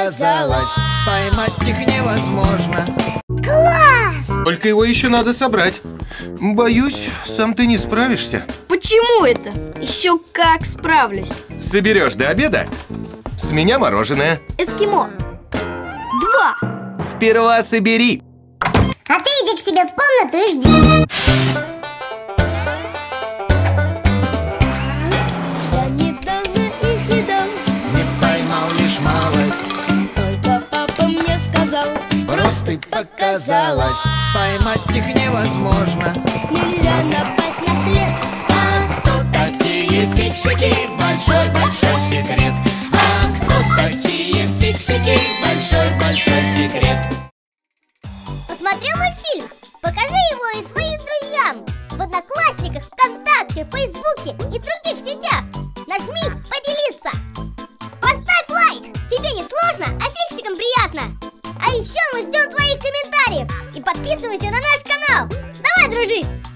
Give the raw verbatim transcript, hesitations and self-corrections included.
показалось, поймать их невозможно. Класс! Только его еще надо собрать. Боюсь, сам ты не справишься. Почему это? Еще как справлюсь. Соберешь до обеда, с меня мороженое. Эскимо. Два. Сперва собери. А ты иди к себе в комнату и жди. Я недавно их видал, Не поймал лишь малость, только папа мне сказал, просто показалось, поймать их невозможно. нельзя напасть на след. А кто такие фиксики? Большой-большой секрет. А кто такие фиксики? Большой-большой секрет. Посмотрел мультфильм? Покажи его и своим друзьям в Одноклассниках, ВКонтакте, Фейсбуке и других сетях. Нажми «Поделиться». Поставь лайк. Тебе не сложно, а фиксикам приятно. А еще мы ждем твоих комментариев. И подписывайся на наш канал. Давай дружить.